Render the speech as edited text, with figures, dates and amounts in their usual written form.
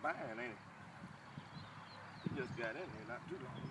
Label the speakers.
Speaker 1: fine, ain't it? He just got in here not too long.